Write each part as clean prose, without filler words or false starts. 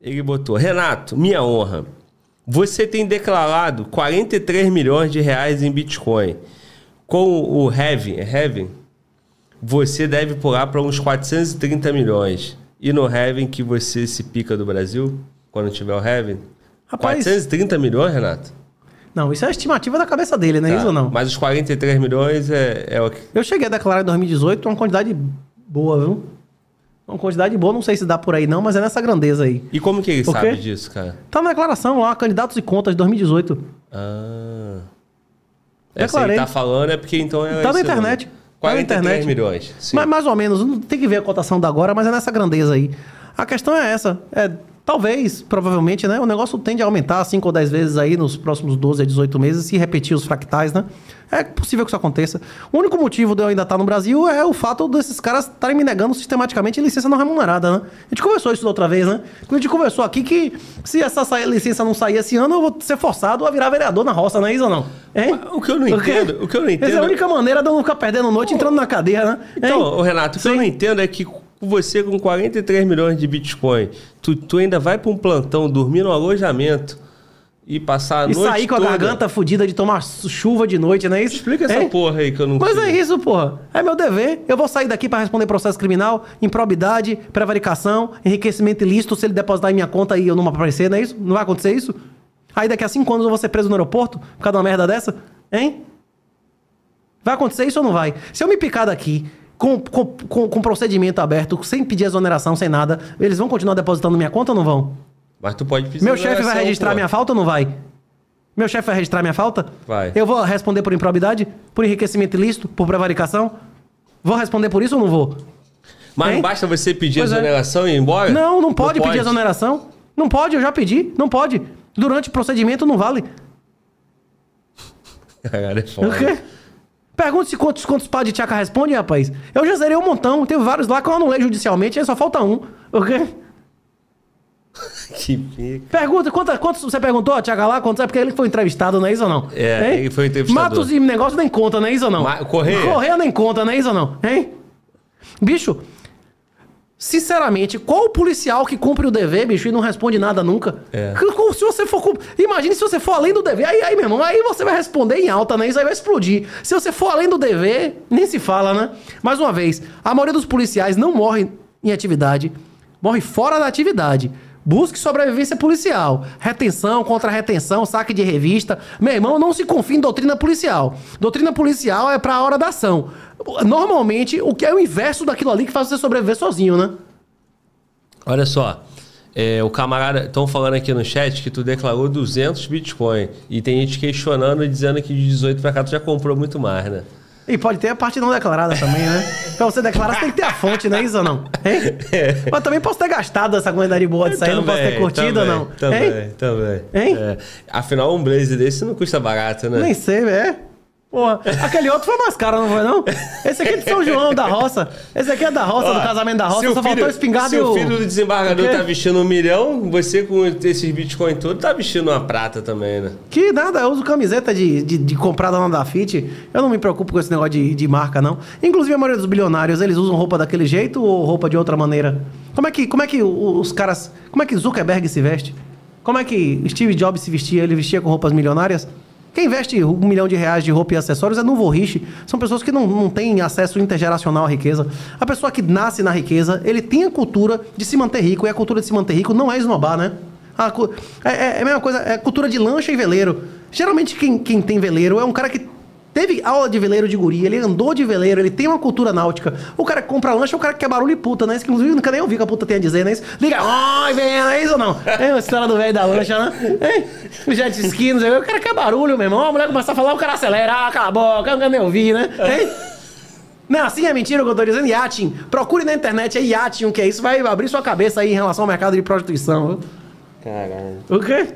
Ele botou: Renato, minha honra. Você tem declarado 43 milhões de reais em Bitcoin. Com o Heaven, você deve pular para uns 430 milhões. E no Heaven que você se pica do Brasil, quando tiver o Heaven? Rapaz, 430 milhões, Renato? Não, isso é a estimativa da cabeça dele, não é isso ou não? Mas os 43 milhões é o que... Eu cheguei a declarar em 2018 uma quantidade boa, viu? Uma quantidade boa, não sei se dá por aí não, mas é nessa grandeza aí. E como que ele sabe disso, cara? Tá na declaração lá, candidatos e contas de 2018. Essa aí tá falando é porque então... Tá na internet. 43 milhões. Sim. Mas mais ou menos, não tem que ver a cotação da agora, mas é nessa grandeza aí. A questão é essa, talvez, provavelmente, né? O negócio tende a aumentar 5 ou 10 vezes aí nos próximos 12 a 18 meses, se repetir os fractais, né? É possível que isso aconteça. O único motivo de eu ainda estar no Brasil é o fato desses caras estarem me negando sistematicamente licença não remunerada, né? A gente conversou isso da outra vez, né? Quando a gente conversou aqui que se essa licença não sair esse ano, eu vou ser forçado a virar vereador na roça, não é isso ou não? Hein? O que eu não entendo... Essa é a única maneira de eu não ficar perdendo noite entrando na cadeia, né? Então, Renato, o que eu não entendo é que você com 43 milhões de Bitcoin, tu ainda vai para um plantão, dormir no alojamento e passar a noite toda... E sair com a garganta fodida de tomar chuva de noite, não é isso? Explica essa porra aí que eu não sei. Mas é isso, porra. É meu dever. Eu vou sair daqui para responder processo criminal, improbidade, prevaricação, enriquecimento ilícito, se ele depositar em minha conta e eu não aparecer, não é isso? Não vai acontecer isso? Aí daqui a 5 anos eu vou ser preso no aeroporto por causa de uma merda dessa? Hein? Vai acontecer isso ou não vai? Se eu me picar daqui... Com procedimento aberto, sem pedir exoneração, sem nada, eles vão continuar depositando na minha conta ou não vão? Mas tu pode pedir Meu chefe vai registrar minha falta ou não vai? Meu chefe vai registrar minha falta? Vai. Eu vou responder por improbidade? Por enriquecimento ilícito? Por prevaricação? Vou responder por isso ou não vou? Mas não basta você pedir exoneração e ir embora? Não pode pedir exoneração. Não pode, eu já pedi. Não pode. Durante o procedimento não vale. Caralho, é foda. O quê? Pergunte-se quantos pais de tchaca respondem, rapaz. Eu já zerei um montão. Teve vários lá que eu anulei judicialmente, aí só falta um. Ok? Que pica. Pergunta, quantos você perguntou, tchaca lá? Quantos é porque ele foi entrevistado, não é isso ou não? Ele foi entrevistado. Matos e negócio nem conta, não é isso ou não? Correia nem conta, não é isso ou não? Hein? Bicho, sinceramente, qual o policial que cumpre o dever, bicho, e não responde nada nunca? Se você for... Imagine se você for além do dever. Aí, meu irmão, aí você vai responder em alta, né? Isso aí vai explodir. Se você for além do dever, nem se fala, né? Mais uma vez, a maioria dos policiais não morre em atividade, morre fora da atividade. Busque sobrevivência policial. Retenção, contra-retenção, saque de revista. Meu irmão, não se confie em doutrina policial. Doutrina policial é pra hora da ação. Normalmente, o que é o inverso daquilo ali que faz você sobreviver sozinho, né? Olha só. O camarada... Estão falando aqui no chat que tu declarou 200 Bitcoin. E tem gente questionando e dizendo que de 18 pra cá tu já comprou muito mais, né? E pode ter a parte não declarada também, né? Pra você declarar, você tem que ter a fonte, não é isso ou não? Hein? Mas também posso ter gastado essa quantidade boa disso aí, não posso ter curtido ou não? Também. Hein? Afinal, um blazer desse não custa barato, né? Nem sei, Porra, aquele outro foi mais caro, não foi não? Esse aqui é de São João, da roça. Esse aqui é da roça, do casamento da roça, só faltou espingarda e o... Se o filho do desembargador tá vestindo 1 milhão, você com esses Bitcoin todos tá vestindo uma prata também, né? Que nada, eu uso camiseta de comprada na Dafit. Eu não me preocupo com esse negócio de marca, não. Inclusive, a maioria dos bilionários, eles usam roupa daquele jeito ou roupa de outra maneira? Como é que os caras... Como é que Zuckerberg se veste? Como é que Steve Jobs se vestia? Ele vestia com roupas milionárias? Quem investe R$1 milhão de roupa e acessórios é novo riche. São pessoas que não têm acesso intergeracional à riqueza. A pessoa que nasce na riqueza, ele tem a cultura de se manter rico. E a cultura de se manter rico não é esnobar, né? É a mesma coisa, é cultura de lancha e veleiro. Geralmente quem tem veleiro é um cara que teve aula de veleiro de guri, ele andou de veleiro, ele tem uma cultura náutica. O cara que compra lancha é o cara que quer barulho e puta, né? Isso que inclusive nunca nem ouvi o que a puta tem a dizer, né? Isso, liga, ai, vem, não é isso ou não? É a história do velho da lancha, né? O jet ski, não sei o cara quer barulho, meu irmão. A mulher começa a falar, o cara acelera, cala a boca, eu nunca nem ouvi, né? Não, assim é mentira o que eu tô dizendo. Yachting. Procure na internet aí Yachting, o que é isso? Vai abrir sua cabeça aí em relação ao mercado de prostituição, viu? Caralho. O quê?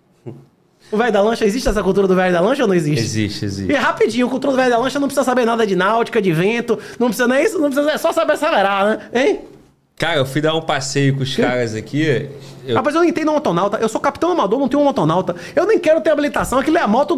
O velho da lancha, existe essa cultura do velho da lancha ou não existe? Existe. E rapidinho, a cultura do velho da lancha não precisa saber nada de náutica, de vento, não precisa nem isso, não precisa, é só saber acelerar, né? Hein? Cara, eu fui dar um passeio com os caras aqui. Rapaz, eu não entendo motonauta. Eu sou capitão amador, não tenho um motonauta. Eu nem quero ter habilitação. Aquilo é a moto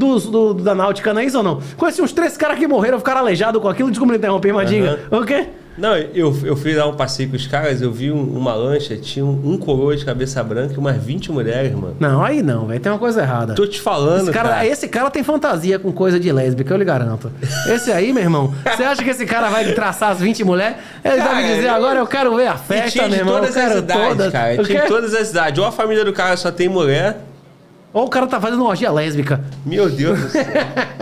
da náutica, não é isso ou não? Conheci uns 3 caras que morreram, ficaram aleijados com aquilo. Desculpa me interromper, mas diga. O quê? Não, eu fui dar um passeio com os caras, eu vi uma lancha, tinha um coroa de cabeça branca e umas 20 mulheres, mano. Não, aí não, velho. Tem uma coisa errada. Tô te falando, cara. Esse cara tem fantasia com coisa de lésbica, eu lhe garanto. Esse aí, meu irmão, você acha que esse cara vai traçar as 20 mulheres? Ele vai me dizer, agora eu quero ver a festa, meu irmão. Todas as idades, cara. Tinha todas as idades. Ou a família do cara só tem mulher... Ou o cara tá fazendo uma orgia lésbica. Meu Deus do céu.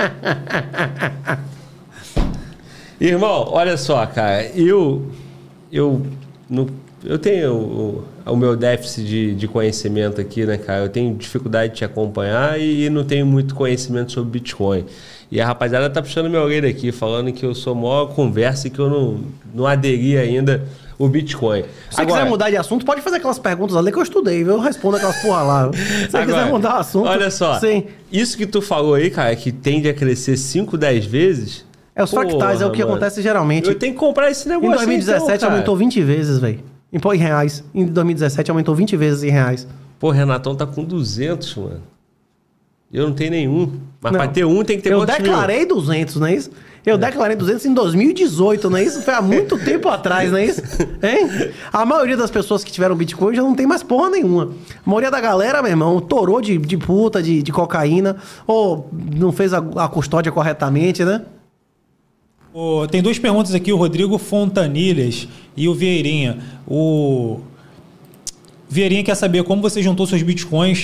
Irmão, olha só, cara. Eu tenho o meu déficit de conhecimento aqui, né, cara? Eu tenho dificuldade de te acompanhar e não tenho muito conhecimento sobre Bitcoin. E a rapaziada tá puxando minha orelha aqui, falando que eu sou maior conversa e que eu não aderi ainda o Bitcoin. Se você quiser mudar de assunto, pode fazer aquelas perguntas ali que eu estudei, viu? Eu respondo aquelas porra lá. Se você quiser mudar o assunto... Olha só, sim. Isso que tu falou aí, cara, que tende a crescer 5, 10 vezes... É os fractais, é o que acontece geralmente. Eu tenho que comprar esse negócio. Em 2017 então, aumentou 20 vezes, velho. Em reais. Em 2017 aumentou 20 vezes em reais. Pô, Renatão tá com 200, mano. Eu não tenho nenhum. Mas pra ter um tem que ter quantos mil? Eu declarei 200, não é isso? Eu declarei 200 em 2018, não é isso? Foi há muito tempo atrás, não é isso? Hein? A maioria das pessoas que tiveram Bitcoin já não tem mais porra nenhuma. A maioria da galera, meu irmão, torou de puta, de cocaína, ou não fez a custódia corretamente, né? Tem duas perguntas aqui, o Rodrigo Fontanilhas e o Vieirinha. O Vieirinha quer saber como você juntou seus bitcoins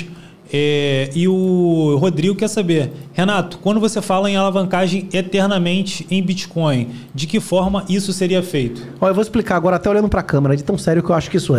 e o Rodrigo quer saber, Renato, quando você fala em alavancagem eternamente em Bitcoin, de que forma isso seria feito? Eu vou explicar agora até olhando para a câmera, de tão sério que eu acho que isso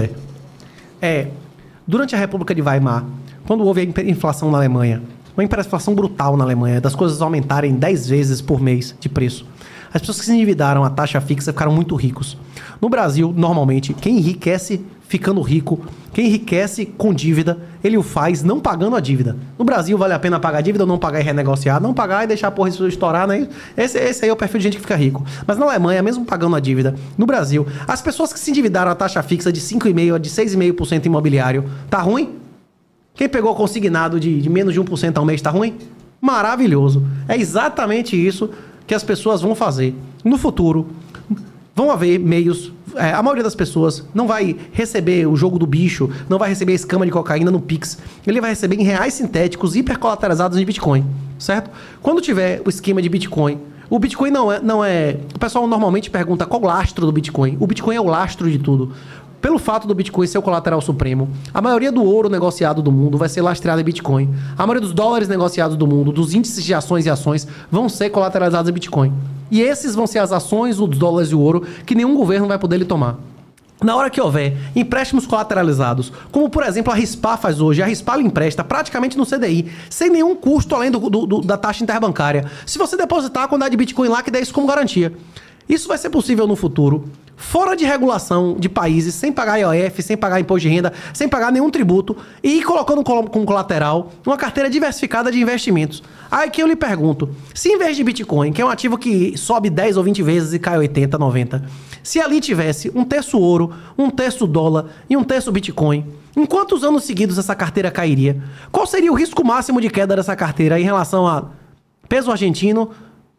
é. Durante a República de Weimar, quando houve a inflação na Alemanha, uma hiperinflação brutal na Alemanha, das coisas aumentarem 10 vezes por mês de preço, as pessoas que se endividaram a taxa fixa ficaram muito ricos. No Brasil, normalmente, quem enriquece ficando rico, quem enriquece com dívida, ele o faz não pagando a dívida. No Brasil, vale a pena pagar a dívida ou não pagar e renegociar? Não pagar e deixar a porra estourar, né? Esse aí é o perfil de gente que fica rico. Mas na Alemanha, mesmo pagando a dívida, no Brasil, as pessoas que se endividaram a taxa fixa de 5,5% a de 6,5% imobiliário, tá ruim? Quem pegou consignado de menos de 1% ao mês, tá ruim? Maravilhoso. É exatamente isso que as pessoas vão fazer. No futuro, vão haver meios... a maioria das pessoas não vai receber o jogo do bicho, não vai receber a escama de cocaína no Pix. Ele vai receber em reais sintéticos hipercolateralizados em Bitcoin, certo? Quando tiver o esquema de Bitcoin... O Bitcoin não é... O pessoal normalmente pergunta qual o lastro do Bitcoin. O Bitcoin é o lastro de tudo. Pelo fato do Bitcoin ser o colateral supremo, a maioria do ouro negociado do mundo vai ser lastreado em Bitcoin. A maioria dos dólares negociados do mundo, dos índices de ações e ações, vão ser colateralizados em Bitcoin. E esses vão ser as ações, os dólares e o ouro que nenhum governo vai poder lhe tomar. Na hora que houver empréstimos colateralizados, como por exemplo a Rispar faz hoje, a Rispar lhe empresta praticamente no CDI, sem nenhum custo além da taxa interbancária. Se você depositar a quantidade de Bitcoin lá, que dá isso como garantia. Isso vai ser possível no futuro, fora de regulação de países, sem pagar IOF, sem pagar imposto de renda, sem pagar nenhum tributo, e colocando como colateral uma carteira diversificada de investimentos. Aí que eu lhe pergunto, se em vez de Bitcoin, que é um ativo que sobe 10 ou 20 vezes e cai 80, 90, se ali tivesse um terço ouro, um terço dólar e um terço Bitcoin, em quantos anos seguidos essa carteira cairia? Qual seria o risco máximo de queda dessa carteira em relação a peso argentino,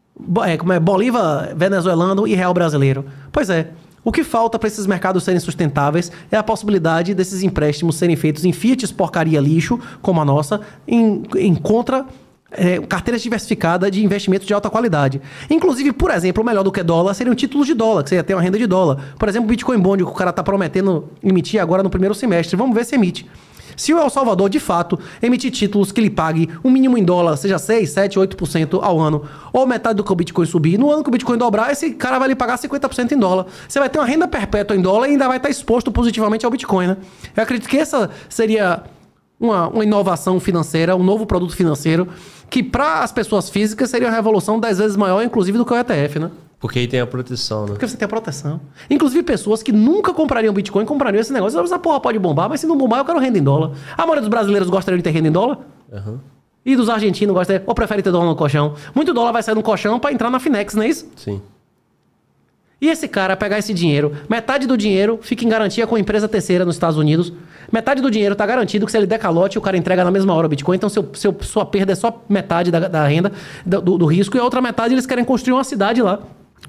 Bolívar venezuelano e real brasileiro? Pois é, o que falta para esses mercados serem sustentáveis é a possibilidade desses empréstimos serem feitos em fiats porcaria lixo, como a nossa, em contra carteiras diversificadas de investimentos de alta qualidade. Inclusive, por exemplo, melhor do que dólar seriam títulos de dólar, que você ia ter uma renda de dólar. Por exemplo, o Bitcoin Bond, que o cara está prometendo emitir agora no primeiro semestre. Vamos ver se emite. Se o El Salvador, de fato, emitir títulos que lhe pague um mínimo em dólar, seja 6, 7, 8% ao ano, ou metade do que o Bitcoin subir, no ano que o Bitcoin dobrar, esse cara vai lhe pagar 50% em dólar. Você vai ter uma renda perpétua em dólar e ainda vai estar exposto positivamente ao Bitcoin, né? Eu acredito que essa seria uma inovação financeira, um novo produto financeiro, que para as pessoas físicas seria uma revolução 10 vezes maior, inclusive, do que o ETF, né? Porque aí tem a proteção, né? Porque você tem a proteção. Inclusive, pessoas que nunca comprariam Bitcoin, comprariam esse negócio. Essa porra pode bombar, mas se não bombar, eu quero renda em dólar. A maioria dos brasileiros gostariam de ter renda em dólar? Uhum. E dos argentinos gostam, ou preferem ter dólar no colchão? Muito dólar vai sair no colchão para entrar na Finex, não é isso? Sim. E esse cara pegar esse dinheiro, metade do dinheiro fica em garantia com a empresa terceira nos Estados Unidos. Metade do dinheiro tá garantido que se ele der calote, o cara entrega na mesma hora o Bitcoin. Então sua perda é só metade da renda, do risco. E a outra metade eles querem construir uma cidade lá.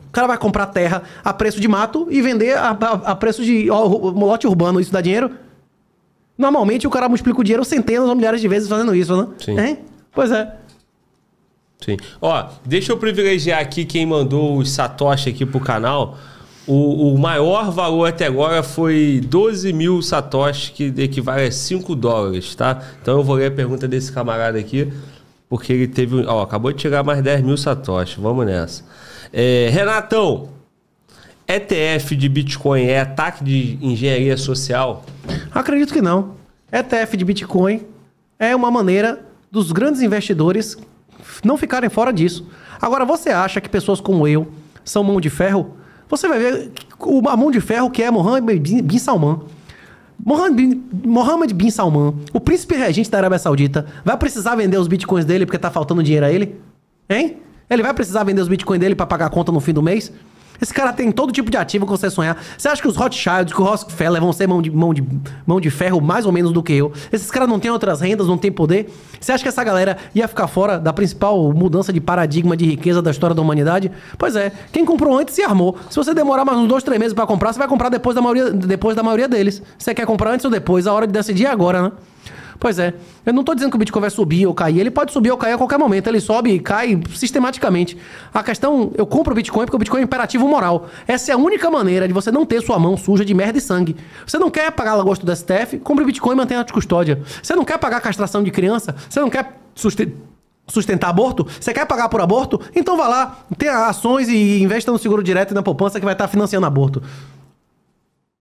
O cara vai comprar terra a preço de mato e vender a preço de lote urbano. Isso dá dinheiro? Normalmente o cara multiplica o dinheiro centenas ou milhares de vezes fazendo isso, né? Sim. Pois é. Sim. Ó, deixa eu privilegiar aqui quem mandou os satoshi aqui pro canal. O maior valor até agora foi 12 mil satoshi, que equivale a 5 dólares, tá? Então eu vou ler a pergunta desse camarada aqui, porque ele teve... Ó, acabou de chegar mais 10 mil satoshi. Vamos nessa. Renatão, ETF de Bitcoin é ataque de engenharia social? Acredito que não. ETF de Bitcoin é uma maneira dos grandes investidores não ficarem fora disso. Agora, você acha que pessoas como eu são mão de ferro? Você vai ver a mão de ferro que é Mohammed bin Salman. Mohammed bin Salman, o príncipe regente da Arábia Saudita, vai precisar vender os bitcoins dele porque tá faltando dinheiro a ele? Hein? Ele vai precisar vender os bitcoins dele pra pagar a conta no fim do mês? Esse cara tem todo tipo de ativo que você sonhar. Você acha que os Rothschilds, que o Rockefeller vão ser mão de ferro mais ou menos do que eu? Esses caras não têm outras rendas, não têm poder? Você acha que essa galera ia ficar fora da principal mudança de paradigma de riqueza da história da humanidade? Pois é, quem comprou antes se armou. Se você demorar mais uns 2, 3 meses pra comprar, você vai comprar depois da maioria deles. Você quer comprar antes ou depois? A hora de decidir é agora, né? Pois é. Eu não tô dizendo que o Bitcoin vai subir ou cair. Ele pode subir ou cair a qualquer momento. Ele sobe e cai sistematicamente. A questão... Eu compro o Bitcoin porque o Bitcoin é imperativo moral. Essa é a única maneira de você não ter sua mão suja de merda e sangue. Você não quer pagar lagosto do STF? Compre o Bitcoin e mantenha a custódia. Você não quer pagar castração de criança? Você não quer sustentar aborto? Você quer pagar por aborto? Então vá lá, tenha ações e investa no seguro direto e na poupança que vai estar financiando aborto.